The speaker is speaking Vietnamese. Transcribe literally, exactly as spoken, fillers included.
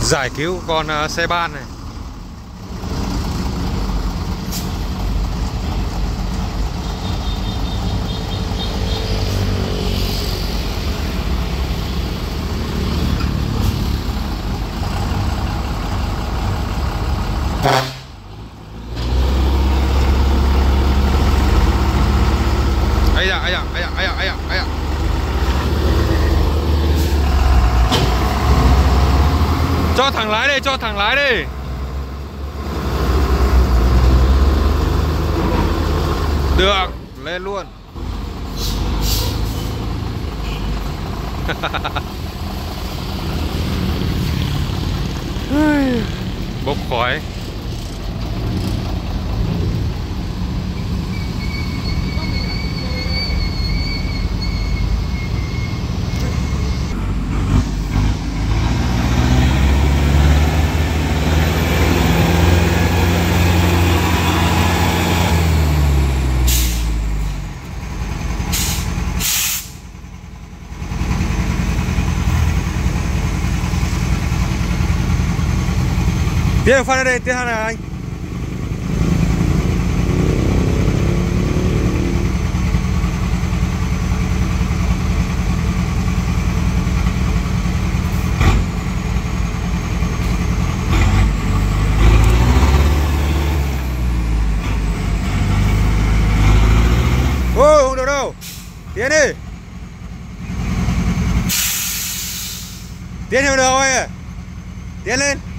Giải cứu con uh, xe ban này. Ây da, ây da, ây da, ây da, ây da, ây da. Cho thẳng lái đi, cho thẳng lái đi. Được, lên luôn. Bốc khói. Tiến phát ra đây, tiến hàng này anh. Ô, không được đâu. Tiến đi. Tiến không được thôi. Tiến lên.